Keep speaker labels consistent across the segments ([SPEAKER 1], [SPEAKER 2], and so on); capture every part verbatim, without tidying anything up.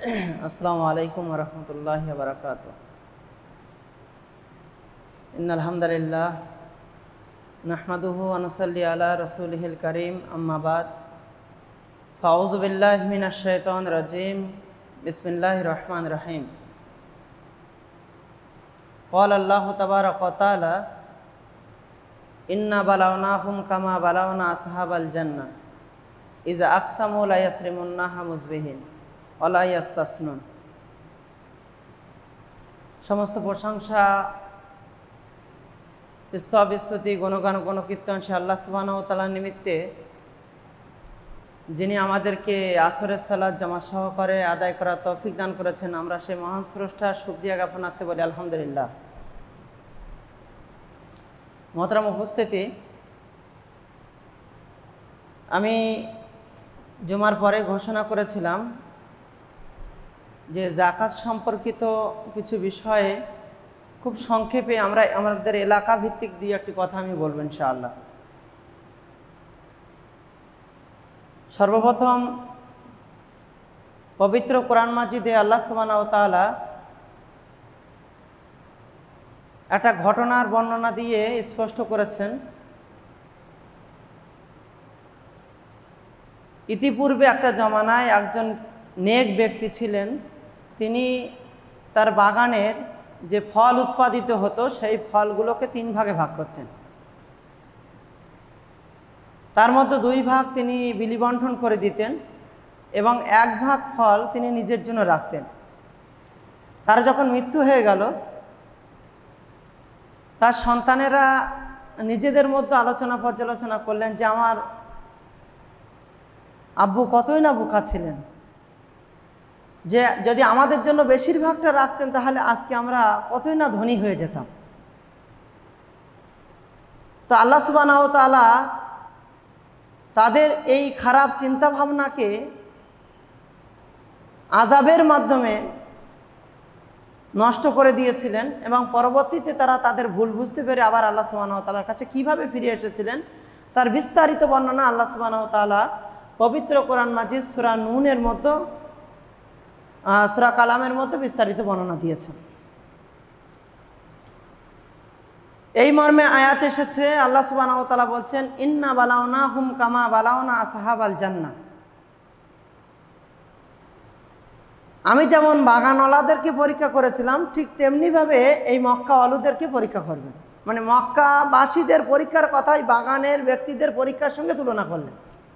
[SPEAKER 1] अस्सलामु अलैकुम वरहमतुल्लाहि वबरकातुहू। इन्नल हम्दुलिल्लाह नहमदुहु व नुसल्ली अला रसूलिहिल करीम, अम्मा बाद। फ़ाऊज़ु बिल्लाहि मिनश शैतानिर रजीम, बिस्मिल्लाहिर रहमानिर रहीम। क़ाल अल्लाहु तबारक व तआला इन्ना बलवनाहुम कमा बलवना असहाबल जन्नह इज़ अक़समू ला यसरिमुन्नाहा मुज़बिहीन व ला यस्तस्नुन। समस्त प्रशंसा स्तव स्तुति गुणगान गुणकीर्तन से आल्लाह सुब्हानाहु व ताआला निमित्ते, যিনি আমাদেরকে আসরের সালাত জামাত সহকারে আদায় করার তৌফিক দান করেছেন, আমরা সেই মহান স্রষ্টার শুকরিয়া জ্ঞাপনার্থে বলি আলহামদুলিল্লাহ। মোহতারাম উপস্থিতি, আমি জুমার পরে ঘোষণা করেছিলাম যে যাকাত সম্পর্কিত কিছু বিষয়ে খুব সংক্ষেপে আমরা আমাদের এলাকা ভিত্তিক দুই একটি কথা আমি বলবো ইনশাআল্লাহ। সর্বপ্রথম পবিত্র কোরআন মাজিদে আল্লাহ সুবহানাহু ওয়া তাআলা একটা ঘটনার বর্ণনা দিয়ে স্পষ্ট করেছেন। ইতিপূর্বে একটা জমানায় একজন নেক ব্যক্তি ছিলেন, তিনি তার বাগানের যে ফল উৎপাদিত হতো সেই ফলগুলোকে তিন ভাগে ভাগ করতেন। তার মধ্যে দুই ভাগ তিনি বিলি বন্টন করে দিতেন এবং এক ভাগ ফল তিনি নিজের জন্য রাখতেন। তার যখন মৃত্যু হয়ে গেল, তার সন্তানেরা নিজেদের মধ্যে আলোচনা পর্যালোচনা করলেন যে আমার আব্বু কতই না বোকা ছিলেন, যে যদি আমাদের জন্য বেশিরভাগটা রাখতেন তাহলে আজকে আমরা কতই না ধনী হয়ে যেতাম। তো আল্লাহ সুবহানাহু ওয়া তাআলা তাদের এই খারাপ চিন্তা ভাবনাকে আযাবের মাধ্যমে নষ্ট করে দিয়েছিলেন এবং পরবর্তীতে তারা তাদের ভুল বুঝতে পেরে আবার আল্লাহ সুবহানাহু ওয়া তাআলার কাছে কীভাবে ফিরে এসেছিলেন তার বিস্তারিত বর্ণনা আল্লাহ সুবহানাহু ওয়া তাআলা পবিত্র কোরআন মাজিদ সূরা নূনের মধ্যে সূরা কালামের মধ্যে বিস্তারিত বর্ণনা দিয়েছেন। এই মর্মে আয়াত এসেছে, আল্লাহ সুবহানাহু ওয়া তাআলা বলছেন ইন্না বালাওনাহুম কামা বালাওনা আসহাবাল জান্নাহ। আমি যেমন বাগানওয়ালাদেরকে পরীক্ষা করেছিলাম, ঠিক তেমনিভাবে এই মক্কাওয়ালাদেরকে পরীক্ষা করবেন। মানে মক্কাবাসীদের পরীক্ষার কথাই বাগানের ব্যক্তিদের পরীক্ষার সঙ্গে তুলনা করলেন।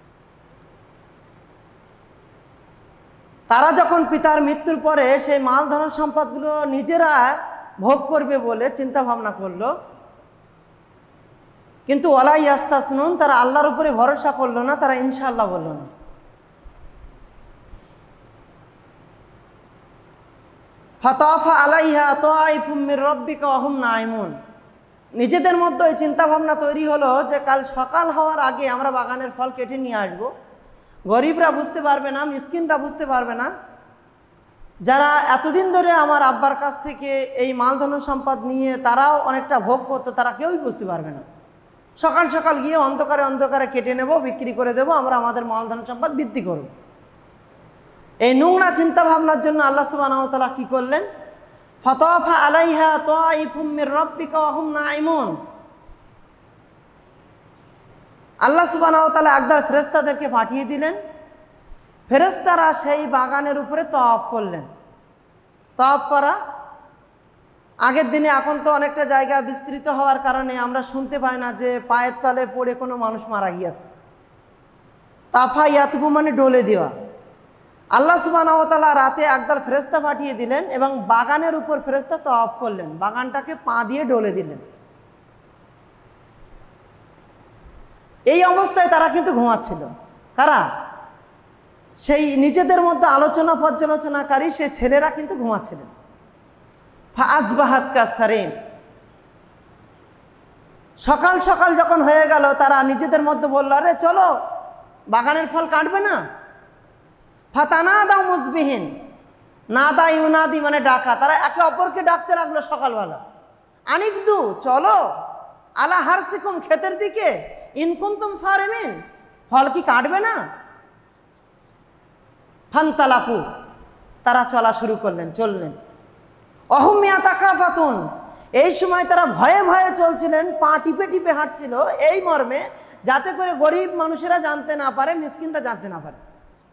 [SPEAKER 1] তারা যখন পিতার মৃত্যুর পরে সেই মাল ধন সম্পদগুলো নিজেরা ভোগ করবে বলে চিন্তা ভাবনা করলো, কিন্তু ওয়ালা ইয়াস্তাসনুন, তারা আল্লাহর উপরে ভরসা করলো না, তারা ইনশাআল্লাহ বলল না। ফাতাফা আলাইহা তাইফুম মির রাব্বিকা ওয়া হুম নাইমুন। নিজেদের মধ্যে এই চিন্তা ভাবনা তৈরি হলো যে কাল সকাল হওয়ার আগে আমরা বাগানের ফল কেটে নিয়ে আসবো। গরিবরা বুঝতে পারবে না, মিসকিনরা বুঝতে পারবে না, যারা এতদিন ধরে আমার আব্বার কাছ থেকে এই মালধন সম্পদ নিয়ে তারাও অনেকটা ভোগ করতো, তারা কেউই বুঝতে পারবে না। সকাল সকাল গিয়ে অন্ধকারে অন্ধকারে কেটে নেব, বিক্রি করে দেব, আমরা আমাদের মালধন সম্পদ বৃদ্ধি করব। এই নোংরা চিন্তা ভাবনার জন্য আল্লাহ সুবহানাহু ওয়া তাআলা কি করলেন? ফাতাফা আলাইহা তাইফুম মির রাব্বিকা ওয়া হুম নাইমুন। আল্লাহ সুবহানাহু ওয়া তাআলা একদল ফেরেশতাদেরকে পাঠিয়ে দিলেন। ফেরেশতারা সেই বাগানের উপরে তওয়াফ করলেন। তওয়াফ করা আগের দিনে, এখন তো অনেকটা জায়গা বিস্তৃত হওয়ার কারণে আমরা শুনতে পাই না যে পায়ের তলে পড়ে কোনো মানুষ মারা গিয়েছে। তাফা ইয়াতবু মানে ডলে দেওয়া। আল্লাহ সুবহানাহু ওয়া তাআলা রাতে একদল ফেরেশতা পাঠিয়ে দিলেন এবং বাগানের উপর ফেরেশতা তওয়াফ করলেন, বাগানটাকে পা দিয়ে ডলে দিলেন। এই অবস্থায় তারা কিন্তু ঘুমাচ্ছিল। কারা? সেই নিজেদের মধ্যে আলোচনা পর্যালোচনাকারী সেই ছেলেরা কিন্তু ঘুমাচ্ছিলেন। ফাআসবাহাত কাসারিম। সকাল সকাল যখন হয়ে গেল, তারা নিজেদের মধ্যে বলল, আরে চলো বাগানের ফল কাটবে না। ফাতানাদাউ মুসবিহিন। নাদা ইউনাদি মানে ডাকা। তারা একে অপরকে ডাকতে লাগলো সকালবেলা, আনিকদু চলো, আলা হারসিকুম ক্ষেতের দিকে, ইনকুনতুম সারিমিন, ফল কি কাটবে না? ফান্তালাকু, তারা চলা শুরু করলেন, চললেন। অহমিয়া তাকাফাতুন, এই সময় তারা ভয়ে ভয়ে চলছিলেন, পা টিপে টিপে হাঁটছিল, এই মর্মে যাতে করে গরিব মানুষেরা জানতে না পারে, মিসকিনরা জানতে না পারে।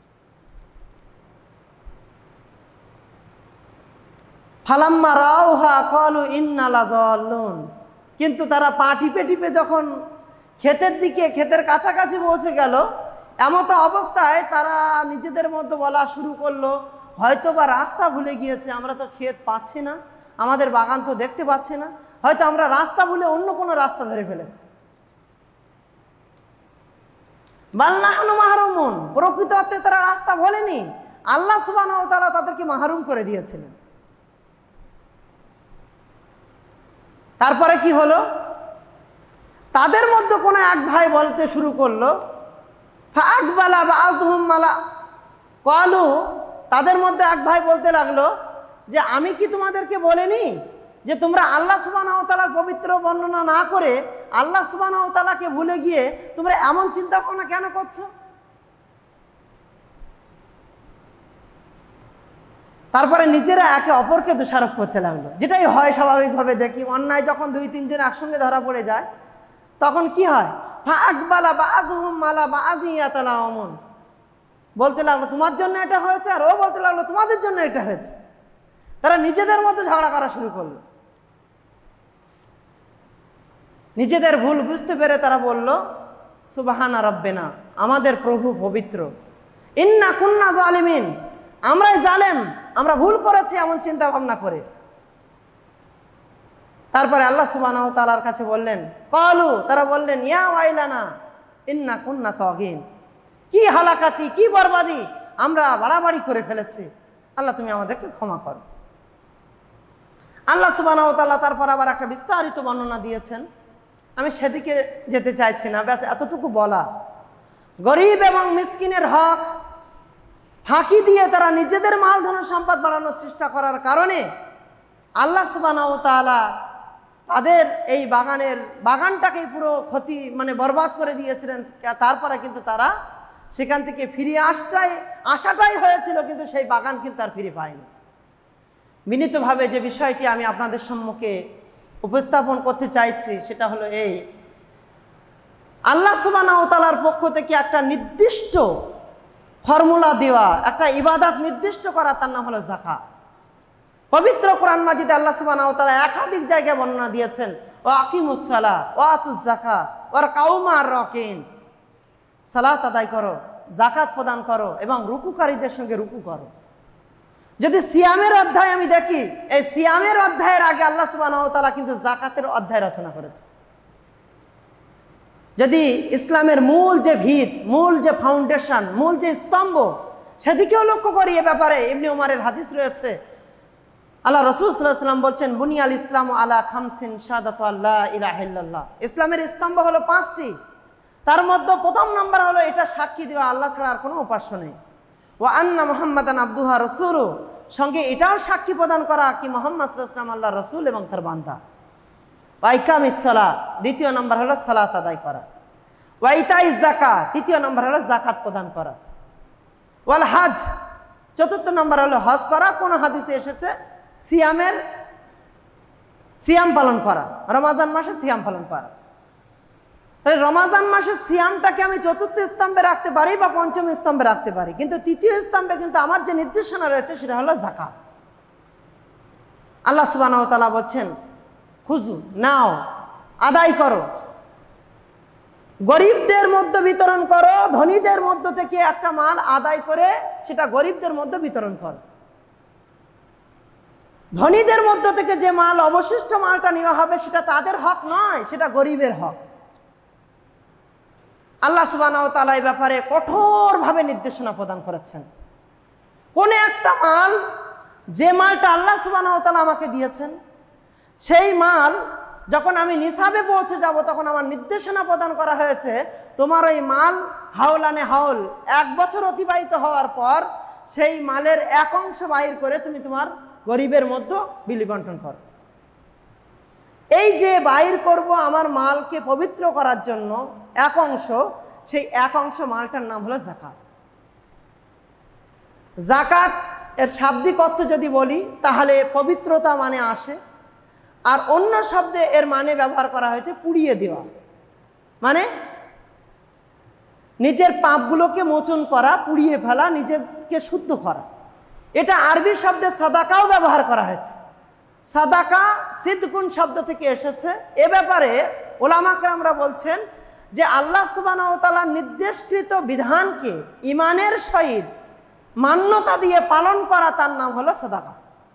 [SPEAKER 1] ফালাম্মা রাউহা ক্বালু ইন্না লাযাল্লুন, কিন্তু তারা পা টিপে টিপে যখন ক্ষেতের দিকে, ক্ষেতের কাছাকাছি পৌঁছে গেল, এমতো অবস্থায় তারা নিজেদের মধ্যে বলা শুরু করলো, হয়তো বা রাস্তা ভুলে গিয়েছে, আমরা তো ক্ষেত পাচ্ছি না, আমাদের বাগান তো দেখতে পাচ্ছি না, হয়তো আমরা রাস্তা ভুলে অন্য কোনো রাস্তা ধরে ফেলেছি। বাল নাহনু মাহরুমুন, প্রকৃত অর্থে তারা রাস্তা ভোলেনি, আল্লাহ সুবহানাহু ওয়া তাআলা তাদেরকে মাহরুম করে দিয়েছিলেন। তারপরে কি হলো, তাদের মধ্যে কোনো এক ভাই বলতে শুরু করলো, ফাআকবালা বাযুহুম মালা ক্বালু, তাদের মধ্যে এক ভাই বলতে লাগলো যে আমি কি তোমাদেরকে বলিনি যে তোমরা আল্লাহ সুবহানাহু ওয়া তাআলার পবিত্র বর্ণনা না করে আল্লাহ সুবহানাহু ওয়া তাআলাকে ভুলে গিয়ে তোমরা এমন চিন্তা ভাবনা কেন করছো? তারপরে নিজেরা একে অপরকে দোষারোপ করতে লাগলো, যেটাই হয় স্বাভাবিকভাবে দেখি, অন্যায় যখন দুই তিনজন একসঙ্গে ধরা পড়ে যায় তখন কি হয়, ফাআকবালা বাযুহুম মালা বাযিন ইয়াতালাওমুন, বলতে লাগলো তোমার জন্য এটা হয়েছে, আর ও বলতে লাগলো তোমাদের জন্য এটা হয়েছে। তারা নিজেদের মধ্যে ঝগড়া করা শুরু করলো। নিজেদের ভুল বুঝতে পেরে তারা বলল, সুবহানা রাব্বিনা, আমাদের প্রভু পবিত্র, ইন্না কুন্না জালিমিন, আমরাই জালেম, আমরা ভুল করেছি এমন চিন্তা ভাবনা করে। তারপরে আল্লাহ সুবহানাহু ওয়া তাআলার কাছে বললেন, ক্বালু, তারা বললেন, ইয়া ওয়াইলানা ইন্না কুন্না তাগিন, কি হালাকাতি, কি বরবাদি, আমরা বাড়াবাড়ি করে ফেলেছি, আল্লাহ তুমি আমাদেরকে ক্ষমা করো। আল্লাহ সুবহানাহু ওয়া তাআলা তারপর আবার একটা বিস্তারিত বর্ণনা দিয়েছেন, আমি সেদিকে যেতে চাইছি না, ব্যাস এতটুকু বলা, গরিব এবং মিসকিনের হক ফাঁকি দিয়ে তারা নিজেদের মাল ধন সম্পদ বাড়ানোর চেষ্টা করার কারণে আল্লাহ সুবহানাহু ওয়া তাআলা তাদের এই বাগানের বাগানটাকে পুরো ক্ষতি মানে বরবাদ করে দিয়েছিলেন। তারপরে কিন্তু তারা সেখান থেকে ফিরে আসটাই আসাটাই হয়েছিল, কিন্তু সেই বাগান কিন্তু আর ফিরে পায়নি। বিনীতভাবে যে বিষয়টি আমি আপনাদের সম্মুখে উপস্থাপন করতে চাইছি সেটা হলো এই, আল্লাহ সুবহানাহু ওয়া তাআলার পক্ষ থেকে একটা নির্দিষ্ট ফর্মুলা দেওয়া, একটা ইবাদত নির্দিষ্ট করা, তার নাম হলো যাকাত। পবিত্র কোরআন মাজিদে আল্লাহ সুবহানাহু ওয়া তাআলা একাধিক জায়গায় বর্ণনা দিয়েছেন, ওয়া আকিমুস সালাহ ওয়া আতুজ যাকাত ওয়ারকাউ মা'আর রাকিন, সালাত আদায় করো, যাকাত প্রদান করো এবং রুকুকারীদের সঙ্গে রুকু করো। যদি সিয়ামের অধ্যায় আমি দেখি, এই সিয়ামের অধ্যায়ের আগে আল্লাহ সুবহানাহু ওয়া তাআলা কিন্তু যাকাতের অধ্যায় রচনা করেছে। যদি ইসলামের মূল যে ভিত, মূল যে ফাউন্ডেশন, মূল যে স্তম্ভ, সেদিকেও লক্ষ্য করি, এ ব্যাপারে ইবনে উমরের হাদিস রয়েছে, আল্লাহ রাসূল সাল্লাল্লাহু আলাইহি ওয়াসাল্লাম বলছেন, বুনিয়াল ইসলামু আলা খামসিন শাহাদাতু আল্লা ইলাহা ইল্লাল্লাহ, ইসলামের স্তম্ভ হলো পাঁচটি, তার মধ্যে প্রথম নম্বর হলো এটা সাক্ষী দেওয়া আল্লাহ ছাড়া আর কোনো উপাস্য নেই, ওয়া আন্না মুহাম্মাদান আবদুহু ওয়া রাসূলুহু, সঙ্গে এটাও সাক্ষী প্রদান করা কি মুহাম্মদ সাল্লাল্লাহু আলাইহি ওয়াসাল্লাম আল্লাহর রাসূল এবং তার বান্দা। ওয়া ইকামিস সালাহ, দ্বিতীয় নম্বর হলো সালাত আদায় করা। ওয়া ইতাইজ যাকাত, তৃতীয় নম্বর হলো যাকাত প্রদান করা। ওয়াল হজ, চতুর্থ নম্বর হলো হজ করা। কোন হাদিসে এসেছে সিয়ামের সিয়াম পালন করা, রমাজান মাসে সিয়াম পালন করা। তাহলে রমাজান মাসে সিয়ামটাকে আমি চতুর্থ স্তম্ভে রাখতে পারি বা পঞ্চম স্তম্ভে রাখতে পারি, কিন্তু তৃতীয় স্তম্ভে কিন্তু আমার যে নির্দেশনা রয়েছে সেটা হলো যাকাত। আল্লাহ সুবহানাহু ওয়া তাআলা বলছেন, খুজু, নাও, আদায় করো, গরিবদের মধ্যে বিতরণ করো, ধনীদের মধ্য থেকে একটা মাল আদায় করে সেটা গরিবদের মধ্যে বিতরণ করো। ধনীদের মধ্য থেকে যে মাল অবশিষ্ট মালটা নেওয়া হবে সেটা তাদের হক নয়, সেটা গরিবের হক। আল্লাহ সুবহানাহু ওয়া তাআলা এই ব্যাপারে কঠোরভাবে নির্দেশনা প্রদান করেছেন। কোন একটা মাল, যে মালটা আল্লাহ সুবহানাহু ওয়া তাআলা আমাকে দিয়েছেন, সেই মাল যখন আমি নিসাবে পৌঁছে যাব তখন আমার নির্দেশনা প্রদান করা হয়েছে, তোমার ওই মাল হাওলানে হাওল, এক বছর অতিবাহিত হওয়ার পর সেই মালের এক অংশ বাহির করে তুমি তোমার গরিবের মধ্যে বিলি বন্টন করো। এই যে বাহির করব আমার মালকে পবিত্র করার জন্য এক অংশ, সেই এক অংশ মালটার নাম হলো যাকাত। যাকাত এর শাব্দিক অর্থ যদি বলি তাহলে পবিত্রতা মানে আসে, আর অন্য শব্দে এর মানে ব্যবহার করা হয়েছে পুড়িয়ে দেওয়া, মানে নিজের পাপগুলোকে মোচন করা, পুড়িয়ে ফেলা, নিজেকে শুদ্ধ করা। এটা আরবি শব্দে সাদাকাও ব্যবহার করা হয়েছে। সাদাকা সিদকুন শব্দ থেকে এসেছে। এ ব্যাপারে ওলামা কেরামরা বলছেন যে আল্লাহ সুবহানাহু ওয়া তাআলার নির্দেশকৃত বিধানকে ঈমানের সহিত মান্যতা দিয়ে পালন করা, তার নাম হলো সাদাকা।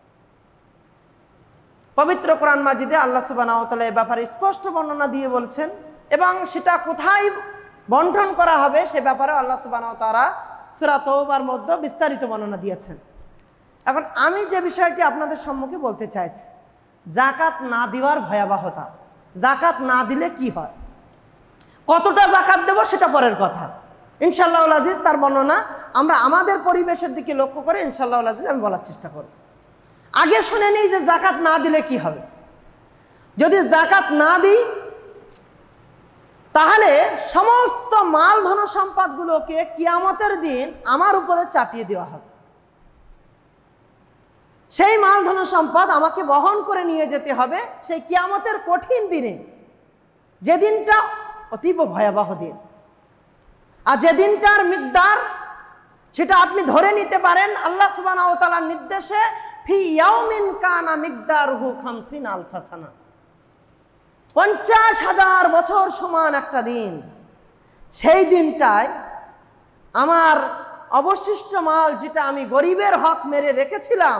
[SPEAKER 1] পবিত্র কোরআন মাজিদে আল্লাহ সুবহানাহু ওয়া তাআলা এ ব্যাপারে স্পষ্ট বর্ণনা দিয়ে বলছেন, এবং সেটা কোথায় বন্টন করা হবে সে ব্যাপারে আল্লাহ সুবহানাহু ওয়া তাআলা সূরা তাওবার মধ্যে বিস্তারিত বর্ণনা দিয়েছেন। এখন আমি যে বিষয়টি আপনাদের সম্মুখে বলতে চাইছি, যাকাত না দেওয়ার ভয়াবহতা। যাকাত না দিলে কি হয়, কতটা যাকাত দেব সেটা পরের কথা। ইনশাআল্লাহুল আজিজ তার বর্ণনা আমরা আমাদের পরিবেশের দিকে লক্ষ্য করে ইনশাআল্লাহুল আজিজ আমি বলার চেষ্টা করব। আগে শুনে নিই যে যাকাত না দিলে কি হবে। যদি যাকাত না দিই তাহলে সমস্ত মাল ধন সম্পদগুলোকে কিয়ামতের দিন আমার উপরে চাপিয়ে দেওয়া হবে। সেই মাল ধন সম্পদ আমাকে বহন করে নিয়ে যেতে হবে সেই কিয়ামতের কঠিন দিনে, যে দিনটা অতীব ভয়াবহ দিন। আর যে দিনটার মিকদার সেটা আপনি ধরে নিতে পারেন আল্লাহ সুবহানাহু ওয়া তাআলার নির্দেশে, ফি ইয়াউমিন কানা মিকদারুহু খামসিনা আলফা সানা, পঞ্চাশ হাজার বছর সমান একটা দিন। সেই দিনটায় আমার অবশিষ্ট মাল, যেটা আমি গরিবের হক মেরে রেখেছিলাম,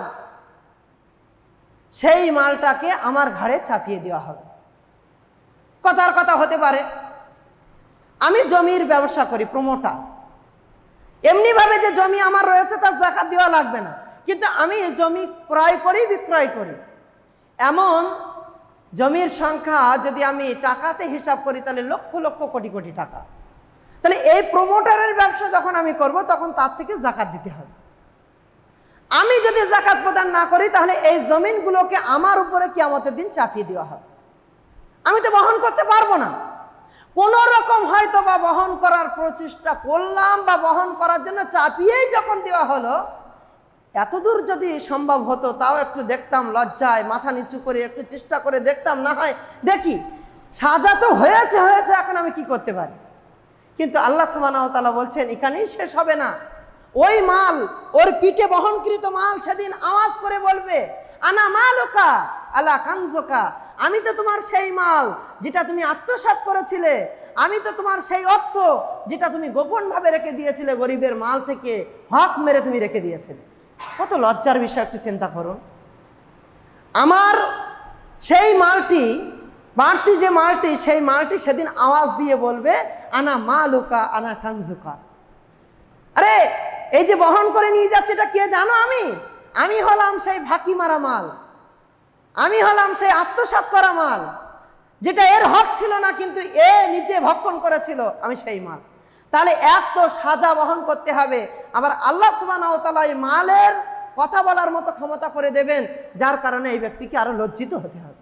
[SPEAKER 1] সেই মালটাকে আমার ঘাড়ে চাপিয়ে দেওয়া হবে। কথার কথা হতে পারে আমি জমির ব্যবসা করি, প্রমোটার, এমনিভাবে যে জমি আমার রয়েছে তার যাকাত দেওয়া লাগবে না, কিন্তু আমি জমি ক্রয় করি বিক্রয় করি, এমন জমির সংখ্যা যদি আমি টাকাতে হিসাব করি তাহলে লক্ষ লক্ষ কোটি কোটি টাকা। তাহলে এই প্রমোটারের ব্যবসা যখন আমি করব তখন তার থেকে যাকাত দিতে হবে। আমি যদি যাকাত প্রদান না করি তাহলে এই জমিনগুলোকে আমার উপরে কিয়ামতের দিন চাপিয়ে দেওয়া হবে। আমি তো বহন করতে পারবো না। কোন রকম হয়তো বা বহন করার প্রচেষ্টা করলাম, বা বহন করার জন্য চাপিয়েই যখন দেওয়া হলো, এতদূর যদি সম্ভব হতো তাও একটু দেখতাম, লজ্জায় মাথা নিচু করে একটু চেষ্টা করে দেখতাম, না হয় দেখি সাজা তো হয়েছে হয়েছে এখন আমি কি করতে পারি। কিন্তু আল্লাহ সুবহানাহু ওয়া তাআলা বলছেন এখানেই শেষ হবে না। ওই মাল, ওর পিঠে বহনকৃত মাল সেদিন আওয়াজ করে বলবে, আনা মালুকা আলা কানজুকা, আমি তো তোমার সেই মাল যেটা তুমি আত্মসাৎ করেছিলে, আমি তো তোমার সেই অর্থ যেটা তুমি গোপনভাবে রেখে দিয়েছিলে, গরিবের মাল থেকে হক মেরে তুমি রেখে দিয়েছিলে। কত লজ্জার বিষয়, একটু চিন্তা করুন। আমার সেই মালটি, বাড়তি যে মালটি, সেই মালটি সেদিন আওয়াজ দিয়ে বলবে, আনা মালুকা আনা কানজুকা। আরে এই যে বহন করে নিয়ে যাচ্ছে এটা কে জানো? আমি আমি হলাম সেই ফাঁকি মারা মাল, আমি হলাম সেই আত্মসাৎ করা মাল, যেটা এর হক ছিল না কিন্তু এ নিজে ভক্ষণ করেছিল, আমি সেই মাল। তাহলে এক তো সাজা বহন করতে হবে, আবার আল্লাহ সুবহানাহু ওয়া তাআলা এই মালের কথা বলার মতো ক্ষমতা করে দেবেন, যার কারণে এই ব্যক্তিকে আরো লজ্জিত হতে হবে।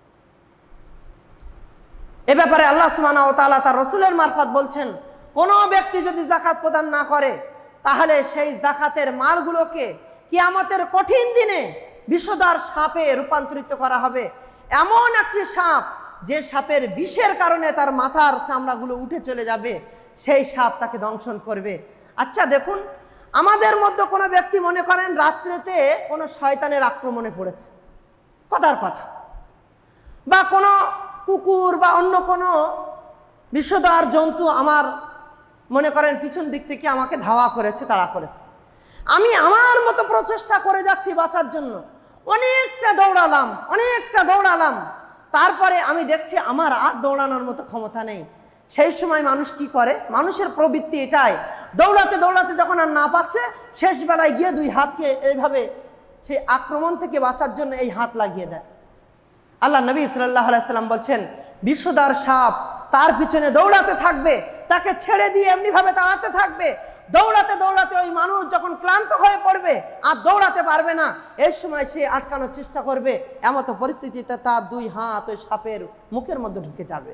[SPEAKER 1] এ ব্যাপারে আল্লাহ সুবহানাহু ওয়া তাআলা তার রাসূলের মারফত বলছেন, কোন ব্যক্তি যদি যাকাত প্রদান না করে তাহলে সেই যাকাতের মালগুলোকে কিয়ামতের কঠিন দিনে বিষধর সাপে রূপান্তরিত করা হবে। এমন একটি সাপ, যে সাপের বিষের কারণে তার মাথার চামড়াগুলো উঠে চলে যাবে, সেই সাপ তাকে দংশন করবে। আচ্ছা দেখুন, আমাদের মধ্যে কোনো ব্যক্তি মনে করেন রাত্রেতে কোনো শয়তানের আক্রমণে পড়েছে, কথার কথা, বা কোনো কুকুর বা অন্য কোনো বিষধর জন্তু আমার মনে করেন পিছন দিক থেকে আমাকে ধাওয়া করেছে, তাড়া করেছে। আমি আমার মতো প্রচেষ্টা করে যাচ্ছি বাঁচার জন্য, অনেকটা দৌড়ালাম অনেকটা দৌড়ালাম তারপরে আমি দেখছি আমার আর দৌড়ানোর মতো ক্ষমতা নেই। সেই সময় মানুষ কি করে? মানুষের প্রবৃত্তি এটাই, দৌড়াতে দৌড়াতে যখন আর না পাচ্ছে, শেষ বেলায় গিয়ে দুই হাতকে এইভাবে সেই আক্রমণ থেকে বাঁচার জন্য এই হাত লাগিয়ে দেয়। আল্লাহ নবী সাল্লাল্লাহু আলাইহি সাল্লাম বলছেন, বিষধর সাপ তার পিছনে দৌড়াতে থাকবে, তাকে ছেড়ে দিয়ে এমনিভাবে তাড়াতে থাকবে। দৌড়াতে দৌড়াতে ওই মানুষ যখন ক্লান্ত হয়ে পড়বে আর দৌড়াতে পারবে না, এই সময় সে আটকানোর চেষ্টা করবে, এমতো পরিস্থিতিতে তার দুই হাত ওই সাপের মুখের মধ্যে ঢুকে যাবে,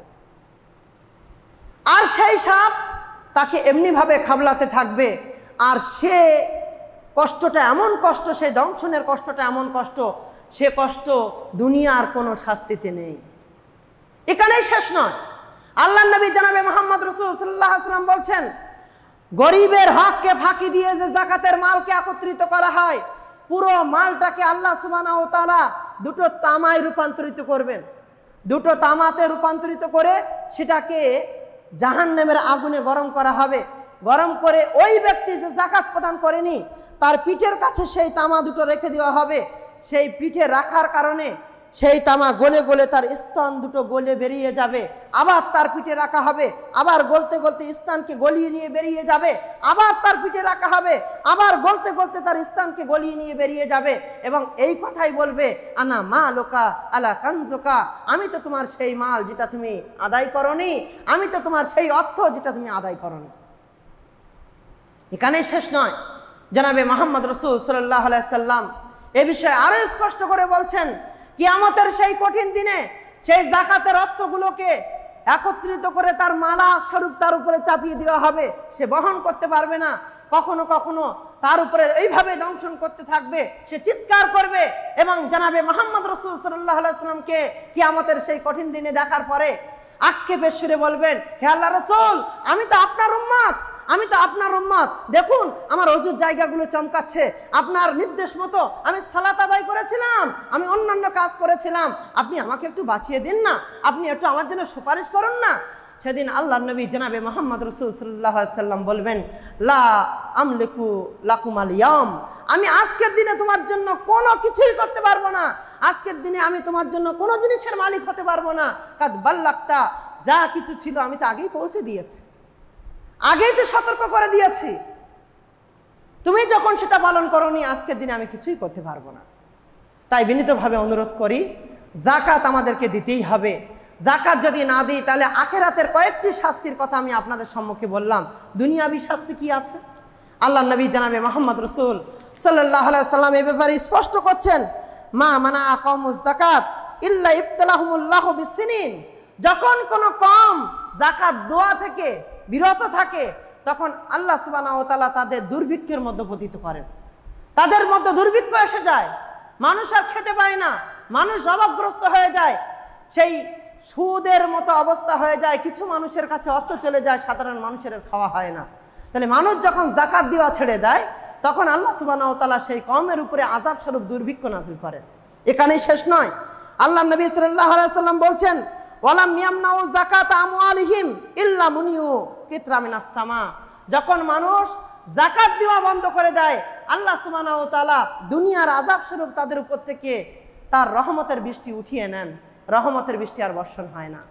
[SPEAKER 1] আর সেই সাপ তাকে এমনিভাবে খাবলাতে থাকবে, আর সে কষ্টটা এমন কষ্ট, সেই দংশনের কষ্টটা এমন কষ্ট, সে কষ্ট দুনিয়ার কোনো শাস্তিতে নেই। এখানেই শেষ নয়। আল্লাহ নবী জনাবে মুহাম্মদ রাসূলুল্লাহ সাল্লাল্লাহু আলাইহি ওয়াসাল্লাম বলছেন, গরিবের হককে ফাঁকি দিয়ে যে যাকাতের মালকে একত্রিত করা হয়, পুরো মালটাকে আল্লাহ সুবহানাহু ওয়া তাআলা দুটো তামায় রূপান্তরিত করবেন। দুটো তামাতে রূপান্তরিত করে সেটাকে জাহান্নামের আগুনে গরম করা হবে। গরম করে ওই ব্যক্তি যে যাকাত প্রদান করেনি তার পিঠের কাছে সেই তামা দুটো রেখে দেওয়া হবে। সেই পিঠে রাখার কারণে সেই তামা গলে গলে তার স্তন দুটো গলে বেরিয়ে যাবে, আবার তার পিঠে রাখা হবে, আবার গলতে গলতে স্তনকে গলিয়ে নিয়ে বেরিয়ে যাবে, আবার তার পিঠে রাখা হবে, আবার গলতে গলতে তার স্তনকে গলিয়ে নিয়ে বেরিয়ে যাবে, এবং এই কথাই বলবে, আনা মা লোকা আলা কানজোকা, আমি তো তোমার সেই মাল যেটা তুমি আদায় করনি, আমি তো তোমার সেই অর্থ যেটা তুমি আদায় করনি। এখানেই শেষ নয়। জনাবে মুহাম্মদ রাসূল সাল্লাল্লাহু আলাইহি সাল্লাম এ বিষয়ে আরো স্পষ্ট করে বলছেন, কিয়ামতের সেই কঠিন দিনে সেই যাকাতের অর্থগুলোকে একত্রিত করে তার মালা স্বরূপ তার উপরে চাপিয়ে দেওয়া হবে। সে বহন করতে পারবে না। কখনো কখনো তার উপরে এইভাবে দংশন করতে থাকবে, সে চিৎকার করবে, এবং জনাবে মুহাম্মদ রাসূল সাল্লাল্লাহু আলাইহি সাল্লামকে কিয়ামতের সেই কঠিন দিনে দেখার পরে আক্ষেপের সুরে বলবেন, হে আল্লাহর রাসূল, আমি তো আপনার উম্মত, আমি তো আপনার উম্মত, দেখুন আমার ওজুর জায়গাগুলো চমকাচ্ছে, আপনার নির্দেশ মতো আমি সালাত আদায় করেছিলাম, আমি অন্যান্য কাজ করেছিলাম, আপনি আমাকে একটু বাঁচিয়ে দিন না, আপনি একটু আমার জন্য সুপারিশ করুন না। সেদিন আল্লাহর নবী জনাবে মুহাম্মদ রাসূল সাল্লাল্লাহু আলাইহি সাল্লাম বলবেন, লা আমলিকু লাকুম আল ইয়াম, আমি আজকের দিনে তোমার জন্য কোনো কিছুই করতে পারবো না, আজকের দিনে আমি তোমার জন্য কোনো জিনিসের মালিক হতে পারবো না। কাদ বাল্লাগতা, যা কিছু ছিল আমি তো আগেই পৌঁছে দিয়েছি, আগেই তো সতর্ক করে দিয়েছি, তুমি যখন সেটা পালন করোনি, আজকের দিনে আমি কিছুই করতে পারবো না। তাই বিনীতভাবে অনুরোধ করি, যাকাত আমাদেরকে দিতেই হবে। যাকাত যদি না দিই তাহলে আখিরাতের কয়েকটি শাস্তির কথা আমি আপনাদের সম্মুখে বললাম। দুনিয়াবি শাস্তি কি আছে? আল্লাহ নবী জনাবে মুহাম্মদ রাসূল সাল্লাল্লাহু আলাইহি সাল্লাম এই ব্যাপারে স্পষ্ট করছেন, মা মানা আকামুজ যাকাত ইল্লা ইবতালাহুমুল্লাহু বিসসিনিন, যখন কোনো কম যাকাত দেওয়া থেকে বিরত থাকে তখন আল্লাহ সুবহানাহু ওয়া তাআলা তাদের দুর্ভিক্ষের মধ্যে পতিত করেন। তাদের মধ্যে দুর্ভিক্ষ এসে যায়, মানুষ আর খেতে পায় না, মানুষ অভাবগ্রস্ত হয়ে যায়, সেই সুদের মতো অবস্থা হয়ে যায়, কিছু মানুষের কাছে অর্থ চলে যায়, সাধারণ মানুষের খাওয়া হয় না। তাহলে মানুষ যখন যাকাত দেওয়া ছেড়ে দেয় তখন আল্লাহ সুবহানাহু ওয়া তাআলা সেই কওমের উপরে আযাব স্বরূপ দুর্ভিক্ষ নাযিল করেন। এখানেই শেষ নয়। আল্লাহ নবী সাল্লাল্লাহু আলাইহি সাল্লাম বলছেন, ওয়ালাম ইয়ামনাউ যাকাতা আমওয়ালিহিম ইল্লা মুনিউ কিতরা মিনাস সামা, যখন মানুষ যাকাত দেওয়া বন্ধ করে দেয় আল্লাহ সুবহানাহু ওয়া তাআলা দুনিয়ার আযাব স্বরূপ তাদের উপর থেকে তার রহমতের বৃষ্টি উঠিয়ে নেন, রহমতের বৃষ্টি আর বর্ষণ হয় না।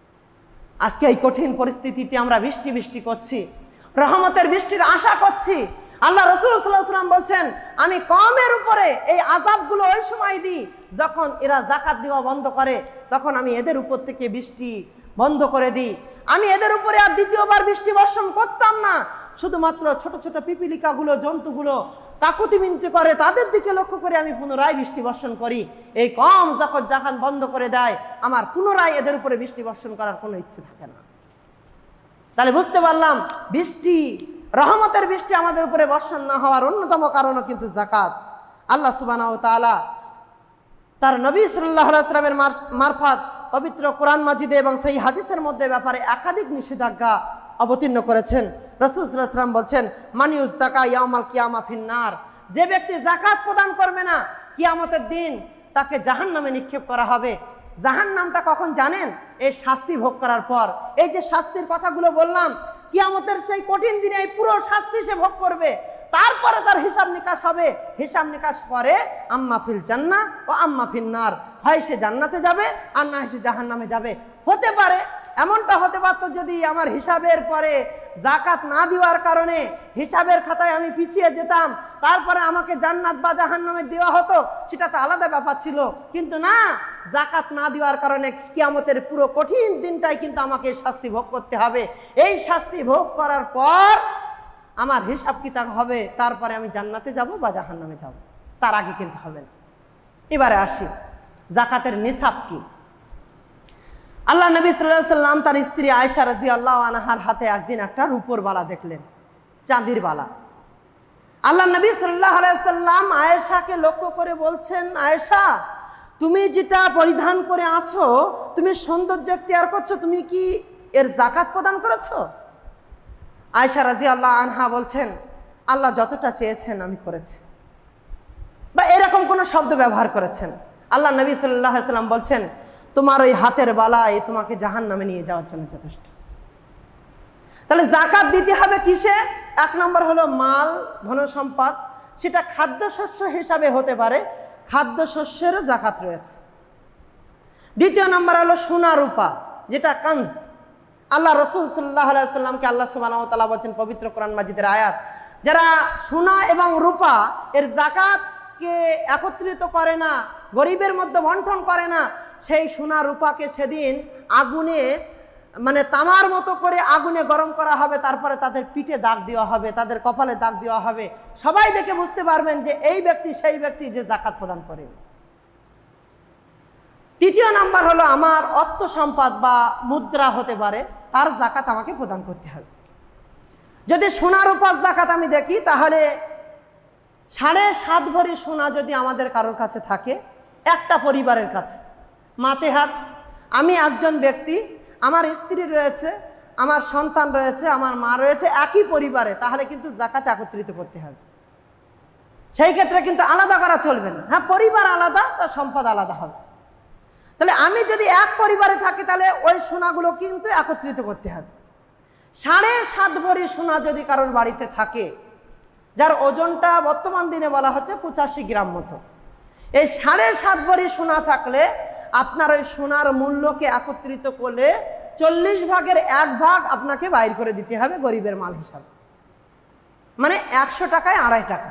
[SPEAKER 1] আজকে এই কঠিন পরিস্থিতিতে আমরা বৃষ্টি বৃষ্টি করছি, রহমতের বৃষ্টির আশা করছি। আল্লাহ রাসূল সাল্লাল্লাহু আলাইহি ওয়াসাল্লাম বলছেন, আমি কওমের উপরে এই আযাবগুলো ওই সময় দিই যখন এরা যাকাত দেওয়া বন্ধ করে, তখন আমি এদের উপর থেকে বৃষ্টি বন্ধ করে দিই। আমি এদের উপরে আর দ্বিতীয়বার বৃষ্টি বর্ষণ করতাম না, শুধুমাত্র ছোট ছোট পিপিলিকাগুলো, জন্তুগুলো কাকুতি মিনতি করে তাদের দিকে লক্ষ্য করে আমি পুনরায় বৃষ্টি বর্ষণ করি। এই কম যখন যাকাত বন্ধ করে দেয় আমার পুনরায় এদের উপরে বৃষ্টি বর্ষণ করার কোনো ইচ্ছে থাকে না। তাহলে বুঝতে পারলাম বৃষ্টি, রহমতের বৃষ্টি আমাদের উপরে বর্ষণ না হওয়ার অন্যতম কারণও কিন্তু যাকাত। আল্লাহ সুবহানাহু ওয়া তাআলা তার নবী সাল্লাল্লাহু আলাইহি ওয়াসাল্লামের মারফত পবিত্র কোরআন মাজিদে এবং সেই হাদিসের মধ্যে ব্যাপারে একাধিক নিষেধাজ্ঞা অবতীর্ণ করেছেন। রাসূল সাল্লাল্লাহু আলাইহি ওয়াসাল্লাম বলছেন, মানিউজ যাকা ইয়াউমাল কিয়ামা ফিন্নার, যে ব্যক্তি যাকাত প্রদান করবে না কিয়ামতের দিন তাকে জাহান্নামে নিক্ষেপ করা হবে। জাহান্নামটা কখন জানেন? এই শাস্তি ভোগ করার পর। এই যে শাস্তির কথাগুলো বললাম, কিয়ামতের সেই কঠিন দিনে এই পুরো শাস্তি সে ভোগ করবে, তারপরে তার হিসাব নিকাশ হবে। হিসাব নিকাশ পরে আম্মা ফিল জান্নাহ ও আম্মা ফিন্নার, হয় সে জান্নাতে যাবে আর না সে জাহান্নামে যাবে। হতে পারে এমনটা হতে পারতো যদি আমার হিসাবের পরে যাকাত না দেওয়ার কারণে হিসাবের খাতায় আমি পিছিয়ে যেতাম, তারপরে আমাকে জান্নাত বা জাহান্নামে দেওয়া হতো, সেটা তো আলাদা ব্যাপার ছিল। কিন্তু না, যাকাত না দেওয়ার কারণে কিয়ামতের পুরো কঠিন দিনটাই কিন্তু আমাকে শাস্তি ভোগ করতে হবে। এই শাস্তি ভোগ করার পর আমার হিসাব কিতাব হবে, তারপরে আমি জান্নাতে যাব বা জাহান্নামে যাব, তার আগে কিন্তু হবে না। এবারে আসি যাকাতের নিসাব কি। আল্লাহ নবী সাল্লাল্লাহু আলাইহি সাল্লাম তার স্ত্রী আয়েশা রাদিয়াল্লাহু আনহার হাতে একদিন একটা রূপোর বালা দেখলেন, চাঁদির বালা। আল্লাহ নবী সাল্লাল্লাহু আলাইহি সাল্লাম আয়েশাকে লক্ষ্য করে বলছেন, আয়েশা, তুমি যেটা পরিধান করে আছো, তুমি সৌন্দর্য এখতিয়ার করছো, তুমি কি এর যাকাত প্রদান করেছো? আয়েশা রাদিয়াল্লাহু আনহা বলছেন, আল্লাহ যতটা চেয়েছেন আমি করেছি, বা এরকম কোনো শব্দ ব্যবহার করেছেন। আল্লাহ নবী সাল্লাল্লাহু আলাইহি সাল্লাম বলছেন, তোমার ওই হাতের বালাই তোমাকে জাহান্নামে নিয়ে যাওয়ার জন্য যথেষ্ট। তাহলে যাকাত দিতে হবে কিসে? এক নম্বর হলো মাল, ধনসম্পদ, সেটা খাদ্যশস্য হিসাবে হতে পারে, খাদ্যশস্যেরও যাকাত রয়েছে। দ্বিতীয় নম্বর হলো সোনা রূপা, যেটা কানজ। আল্লাহ রাসূল সাল্লাল্লাহু আলাইহি সাল্লামকে আল্লাহ সুবহানাহু ওয়া তাআলা বলেন পবিত্র কোরআন মাজিদের আয়াত, যারা সোনা এবং রূপা এর যাকাতকে একত্রিত করে না, গরিবের মধ্যে বন্টন করে না, সেই সোনা রূপাকে সেদিন আগুনে, মানে তামার মতো করে আগুনে গরম করা হবে, তারপরে তাদের পিঠে দাগ দেওয়া হবে, তাদের কপালে দাগ দেওয়া হবে। সবাই দেখে বুঝতে পারবেন যে এই ব্যক্তি সেই ব্যক্তি যে যাকাত প্রদান করে। তৃতীয় নাম্বার হলো আমার অর্থ সম্পদ বা মুদ্রা হতে পারে, তার যাকাত আমাকে প্রদান করতে হবে। যদি সোনার উপর যাকাত আমি দেখি, তাহলে সাড়ে সাত ভরি সোনা যদি আমাদের কারোর কাছে থাকে, একটা পরিবারের কাছে, মাতে হাত, আমি একজন ব্যক্তি, আমার স্ত্রী রয়েছে, আমার সন্তান রয়েছে, আমার মা রয়েছে, একই পরিবারে, তাহলে কিন্তু যাকাত একত্রিত করতে হবে। সেই ক্ষেত্রে কিন্তু আলাদা করা চলবে না। হ্যাঁ, পরিবার আলাদা, তার সম্পদ আলাদা হবে। তাহলে আমি যদি এক পরিবারে থাকি, তাহলে ওই সোনাগুলো কিন্তু একত্রিত করতে হবে। সাড়ে সাত ভরি সোনা যদি কারোর বাড়িতে থাকে, যার ওজনটা বর্তমান দিনে বলা হচ্ছে পঁচাশি গ্রাম মতো, এই সাড়ে সাত ভরি সোনা থাকলে আপনার ওই সোনার মূল্যকে একত্রিত করলে চল্লিশ ভাগের এক ভাগ আপনাকে বাইর করে দিতে হবে গরিবের মাল হিসাবে, মানে একশো টাকায় আড়াই টাকা।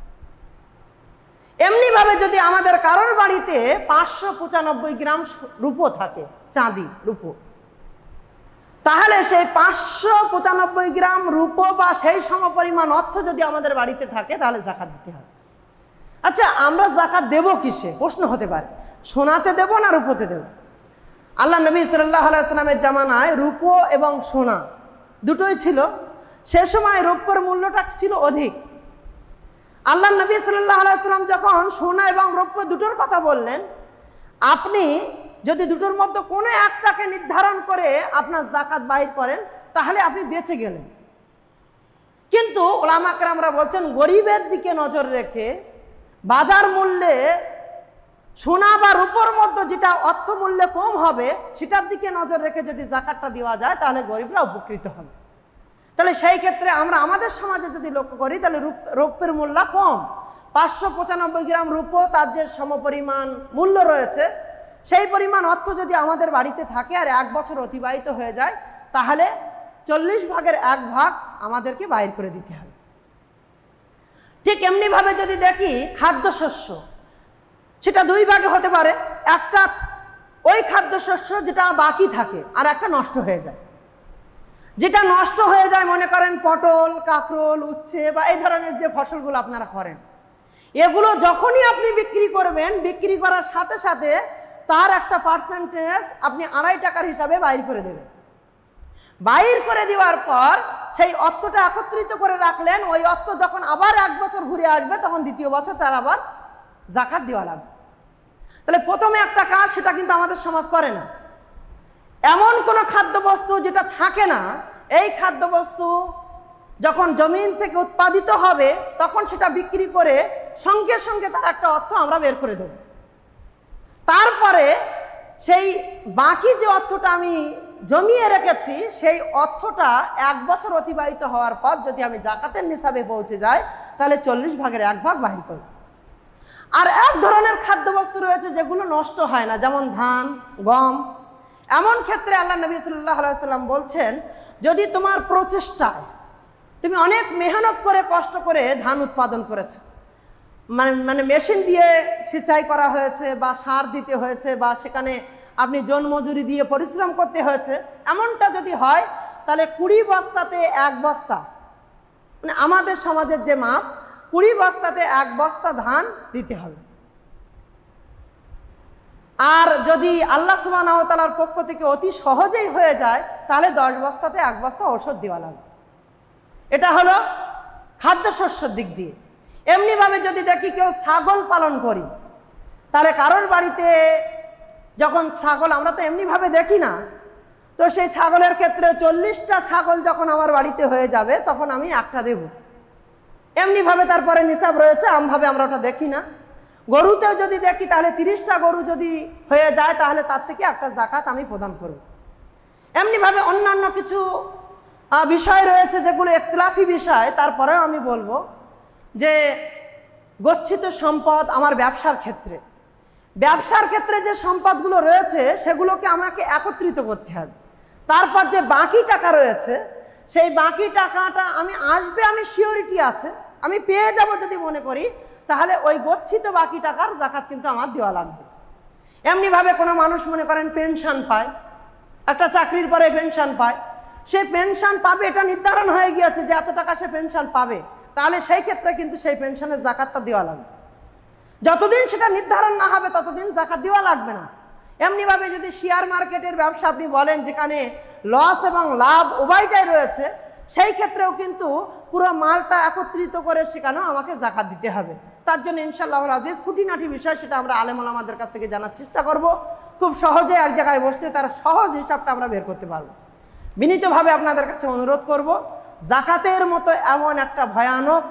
[SPEAKER 1] এমনিভাবে যদি আমাদের কারোর বাড়িতে পাঁচশো পঁচানব্বই গ্রাম রূপো থাকে, চাঁদি রূপো, তাহলে সেই পাঁচশো পঁচানব্বই গ্রাম রূপো বা সেই সমপরিমাণ অর্থ যদি আমাদের বাড়িতে থাকে, তাহলে যাকাত দিতে হবে। আচ্ছা, আমরা যাকাত দেব কিসে প্রশ্ন হতে পারে, সোনাতে দেব না রূপোতে দেব? আল্লাহ নবী সাল্লাল্লাহু আলাইহি সাল্লামের জামানায় রূপো এবং সোনা দুটোই ছিল। সে সময় রূপোর মূল্যটা ছিল অধিক। আল্লাহ নবী সাল্লাল্লাহু আলাইহি সাল্লাম যখন সোনা এবং রৌপ্য দুটোর কথা বললেন, আপনি যদি দুটোর মধ্যে কোনো একটাকে নির্ধারণ করে আপনার যাকাত বাহির করেন, তাহলে আপনি বেঁচে গেলেন। কিন্তু উলামা কেরামরা বলছেন, গরিবের দিকে নজর রেখে বাজার মূল্যে সোনা বা রূপোর মধ্যে যেটা অর্থ মূল্যে কম হবে, সেটার দিকে নজর রেখে যদি যাকাতটা দেওয়া যায়, তাহলে গরিবরা উপকৃত হবে। তাহলে সেই ক্ষেত্রে আমরা আমাদের সমাজে যদি লক্ষ্য করি, তাহলে রৌপ্যের মূল্য কম, পাঁচশো পঁচানব্বই গ্রাম রূপো, তার যে সমপরিমাণ মূল্য রয়েছে, সেই পরিমাণ অর্থ যদি আমাদের বাড়িতে থাকে আর এক বছর অতিবাহিত হয়ে যায়, তাহলে চল্লিশ ভাগের এক ভাগ আমাদেরকে বাইর করে দিতে হবে। ঠিক এমনিভাবে যদি দেখি খাদ্যশস্য, সেটা দুই ভাগে হতে পারে। একটা ওই খাদ্যশস্য যেটা বাকি থাকে, আর একটা নষ্ট হয়ে যায়। যেটা নষ্ট হয়ে যায়, মনে করেন পটল, কাঁকরোল, উচ্ছে বা এই ধরনের যে ফসলগুলো আপনারা করেন, এগুলো যখনই আপনি বিক্রি করবেন, বিক্রি করার সাথে সাথে তার একটা পার্সেন্টেজ আপনি আড়াই টাকার হিসাবে বাইর করে দেবেন। বাইর করে দেওয়ার পর সেই অর্থটা একত্রিত করে রাখলেন। ওই অর্থ যখন আবার এক বছর ঘুরে আসবে, তখন দ্বিতীয় বছর তার আবার যাকাত দেওয়া লাগবে। তাহলে প্রথমে একটা কাজ, সেটা কিন্তু আমাদের সমাজ করে না। এমন কোনো খাদ্যবস্তু যেটা থাকে না, এই খাদ্যবস্তু যখন জমিন থেকে উৎপাদিত হবে, তখন সেটা বিক্রি করে সঙ্গে সঙ্গে তার একটা অর্থ আমরা বের করে দেব। তারপরে সেই বাকি যে অর্থটা আমি জমিয়ে রেখেছি, সেই অর্থটা এক বছর অতিবাহিত হওয়ার পর যদি আমি যাকাতের নিসাবে পৌঁছে যাই, তাহলে চল্লিশ ভাগের এক ভাগ বাহির করব। আর এক ধরনের খাদ্যবস্তু রয়েছে যেগুলো নষ্ট হয় না, যেমন ধান, গম। এমন ক্ষেত্রে আল্লাহ নবী সাল্লাল্লাহু আলাইহি সাল্লাম বলছেন, যদি তোমার প্রচেষ্টায় তুমি অনেক মেহনত করে কষ্ট করে ধান উৎপাদন করেছো, মানে মানে মেশিন দিয়ে সিঁচাই করা হয়েছে বা সার দিতে হয়েছে বা সেখানে আপনি জন মজুরি দিয়ে পরিশ্রম করতে হয়েছে, এমনটা যদি হয়, তাহলে কুড়ি বস্তাতে এক বস্তা, মানে আমাদের সমাজের যে মাপ, কুড়ি বস্তাতে এক বস্তা ধান দিতে হবে। আর যদি আল্লাহ সুবহানাহু ওয়া তাআলার পক্ষ থেকে অতি সহজেই হয়ে যায়, তাহলে দশ বস্তাতে এক বস্তা ঔষধ দেওয়া লাগবে। এটা হলো খাদ্যশস্যের দিক দিয়ে। এমনিভাবে যদি দেখি কেউ ছাগল পালন করি, তাহলে কারোর বাড়িতে যখন ছাগল, আমরা তো এমনিভাবে দেখি না, তো সেই ছাগলের ক্ষেত্রে চল্লিশটা ছাগল যখন আমার বাড়িতে হয়ে যাবে তখন আমি একটা দেব। এমনিভাবে তারপরে নিসাব রয়েছে, আমভাবে আমরা ওটা দেখি না। গরুতেও যদি দেখি তাহলে তিরিশটা গরু যদি হয়ে যায় তাহলে তার থেকে একটা জাকাত আমি প্রদান করব। এমনিভাবে অন্যান্য কিছু বিষয় রয়েছে যেগুলো ইখতিলাফি বিষয়, তারপরেও আমি বলবো যে গচ্ছিত সম্পদ আমার ব্যবসার ক্ষেত্রে, ব্যবসার ক্ষেত্রে যে সম্পদগুলো রয়েছে সেগুলোকে আমাকে একত্রিত করতে হবে। তারপর যে বাকি টাকা রয়েছে সেই বাকি টাকাটা আমি আসবে, আমি সিওরিটি আছে, আমি পেয়ে যাব যদি মনে করি, তাহলে ওই গচ্ছিত বাকি টাকার জাকাত কিন্তু আমার দেওয়া লাগবে। এমনিভাবে কোনো মানুষ মনে করেন পেনশন পায়, একটা চাকরির পরে পেনশন পায়, সে পেনশন পাবে এটা নির্ধারণ হয়ে গিয়েছে যে এত টাকা সে পেনশন পাবে, তাহলে সেই ক্ষেত্রে কিন্তু সেই পেনশনের জাকাতটা দেওয়া লাগবে। যতদিন সেটা নির্ধারণ না হবে ততদিন জাকাত দেওয়া লাগবে না। এমনিভাবে যদি শেয়ার মার্কেটের ব্যবসা আপনি বলেন যেখানে লস এবং লাভ উভয়টাই রয়েছে, সেই ক্ষেত্রেও কিন্তু পুরো মালটা একত্রিত করে সেখানেও আমাকে জাকাত দিতে হবে। তার জন্য ইনশাআল্লাহ আজিজ খুঁটিনাটি বিষয় সেটা আমরা আলেম ওলামাদের কাছ থেকে জানার চেষ্টা করব। খুব সহজে এক জায়গায় বসতে তার সহজ হিসাবটা আমরা বের করতে পারবো। বিনীতভাবে আপনাদের কাছে অনুরোধ করব, জাকাতের মতো এমন একটা ভয়ানক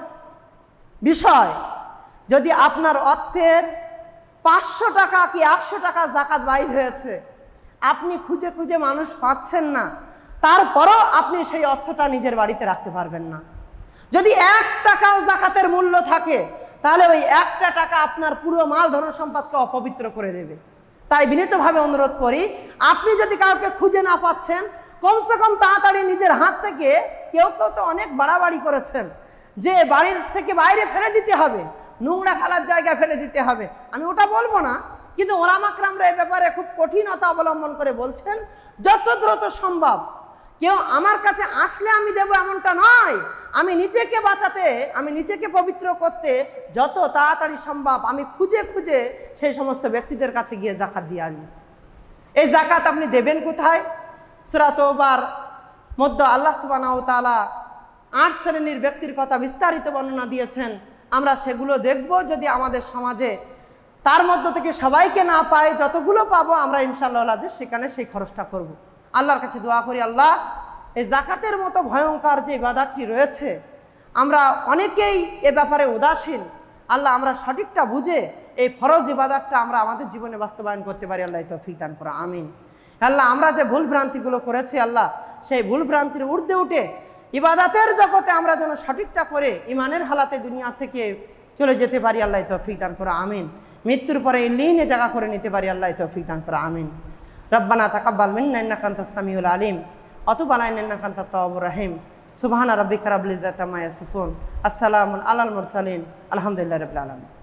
[SPEAKER 1] বিষয়, যদি আপনার অর্থের পাঁচশো টাকা কি একশো টাকা জাকাত বাইর হয়েছে, আপনি খুঁজে খুঁজে মানুষ পাচ্ছেন না, তারপরও আপনি সেই অর্থটা নিজের বাড়িতে রাখতে পারবেন না। যদি এক টাকাও জাকাতের মূল্য থাকে তাহলে ওই একটা টাকা আপনার পুরো মাল ধন সম্পদকে অপবিত্র করে দেবে। তাই বিনীতভাবে অনুরোধ করি, আপনি যদি কাউকে খুঁজে না পাচ্ছেন, কমসে কম তাড়াতাড়ি নিজের হাত থেকে, কেউ কেউ তো অনেক বাড়াবাড়ি করেছেন যে বাড়ির থেকে বাইরে ফেলে দিতে হবে, নোংরা ফেলার জায়গায় ফেলে দিতে হবে, আমি ওটা বলবো না, কিন্তু ওলামা কেরামরা এই ব্যাপারে খুব কঠিনতা অবলম্বন করে বলছেন যত দ্রুত সম্ভব কেউ আমার কাছে আসলে আমি দেব এমনটা নয়, আমি নিজেকে বাঁচাতে, আমি নিজেকে পবিত্র করতে যত তাড়াতাড়ি সম্ভব আমি খুঁজে খুঁজে সেই সমস্ত ব্যক্তিদের কাছে গিয়ে জাকাত দিয়ে আসবো। এই জাকাত আপনি দেবেন কোথায়? সূরা তওবার মধ্যে আল্লাহ সুবহানাহু ওয়া তাআলা আট শ্রেণীর ব্যক্তির কথা বিস্তারিত বর্ণনা দিয়েছেন। আমরা সেগুলো দেখব, যদি আমাদের সমাজে তার মধ্য থেকে সবাইকে না পাই, যতগুলো পাবো আমরা ইনশাআল্লাহ যে সেখানে সেই খরচটা করব। আল্লাহর কাছে দোয়া করি, আল্লাহ এই জাকাতের মতো ভয়ঙ্কর যে ইবাদতটি রয়েছে, আমরা অনেকেই এ ব্যাপারে উদাসীন, আল্লাহ আমরা সঠিকটা বুঝে এই ফরজ ইবাদতটা আমরা আমাদের জীবনে বাস্তবায়ন করতে পারি, আল্লাহ তৌফিক দান করো, আমিন। আল্লাহ আমরা যে ভুল ভ্রান্তিগুলো করেছি, আল্লাহ সেই ভুল ভ্রান্তির ঊর্ধ্বে উঠে ইবাদতের জগতে আমরা যেন সঠিকটা করে ইমানের হালাতে দুনিয়া থেকে চলে যেতে পারি, আল্লাহ তৌফিক দান করো, আমিন। মৃত্যুর পরে লিনে জায়গা করে নিতে পারি, আল্লাহ তৌফিক দান করো, আমিন। রব্বানা তাকাব্বাল মিন্না ইন্নাকা আনতাস সামিউল আলিম ওয়া তুব আলাইনা ইন্নাকা আনতাত তাওয়াবুর রহিম। সুবহানা রাব্বিকা রাব্বিল ইজ্জাতি আম্মা ইয়াসিফুন, আসসালামু আলাল মুরসালিন, আলহামদুলিল্লাহি রাব্বিল আলামিন।